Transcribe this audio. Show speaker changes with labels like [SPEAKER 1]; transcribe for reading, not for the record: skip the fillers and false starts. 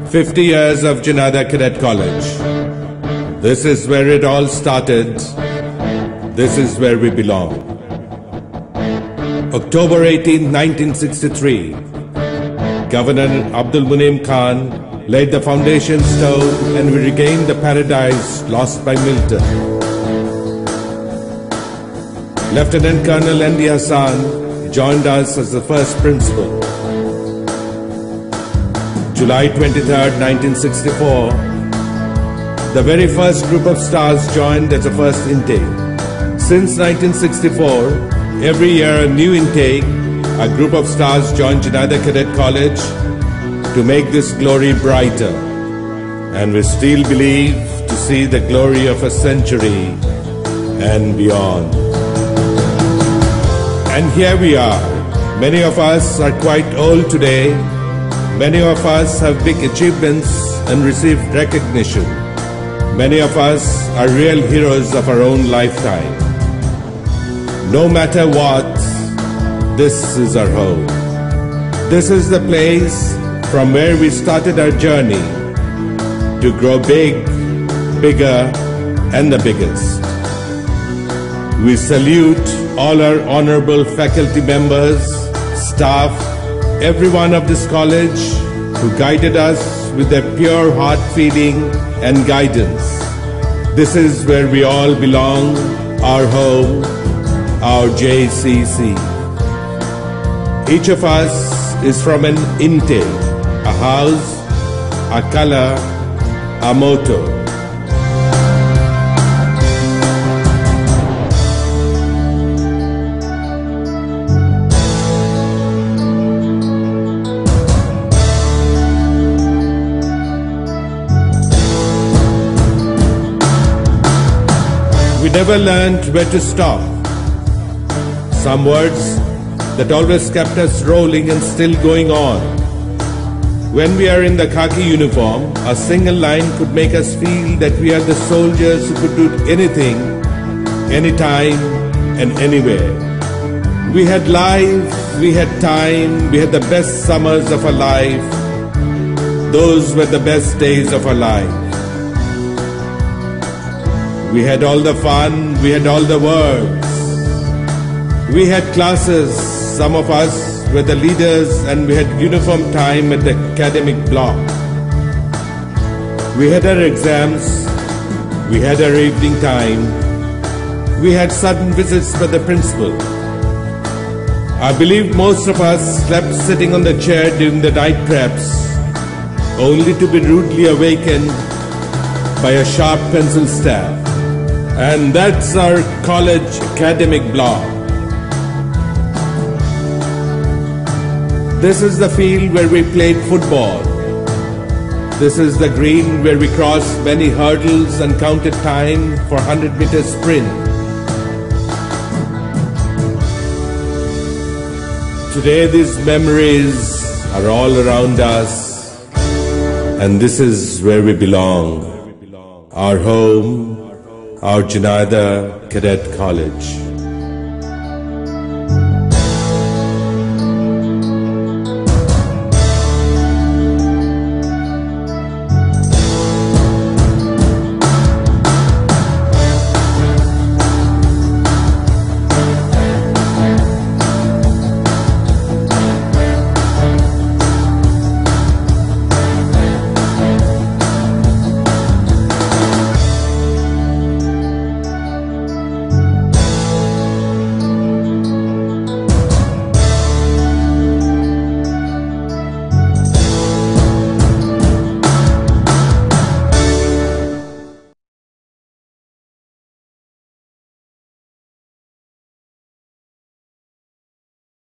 [SPEAKER 1] 50 years of Janada Cadet College. This is where it all started. This is where we belong. October 18, 1963. Governor Abdul Munim Khan laid the foundation stone and we regained the paradise lost by Milton. Lieutenant Colonel N.D. Hassan joined us as the first principal. July 23, 1964, the very first group of stars joined as the first intake. Since 1964, every year a new intake, a group of stars joined Janada Cadet College to make this glory brighter. And we still believe to see the glory of a century and beyond. And here we are. Many of us are quite old today. Many of us have big achievements and received recognition. Many of us are real heroes of our own lifetime. No matter what, this is our home. This is the place from where we started our journey to grow big, bigger, and the biggest. We salute all our honorable faculty members, staff, everyone of this college who guided us with their pure heart feeling and guidance. This is where we all belong, our home, our JCC. Each of us is from an intake, a house, a color, a motto. We never learned where to stop. Some words that always kept us rolling and still going on. When we are in the khaki uniform, a single line could make us feel that we are the soldiers who could do anything, anytime, and anywhere. We had life, we had time, we had the best summers of our life. Those were the best days of our life. We had all the fun, we had all the words. We had classes, some of us were the leaders, and we had uniform time at the academic block. We had our exams, we had our evening time. We had sudden visits by the principal. I believe most of us slept sitting on the chair during the night preps, only to be rudely awakened by a sharp pencil stab. And that's our college academic block. This is the field where we played football. This is the green where we crossed many hurdles and counted time for 100-meter sprint. Today these memories are all around us, and this is where we belong, our home, our Janada Cadet College.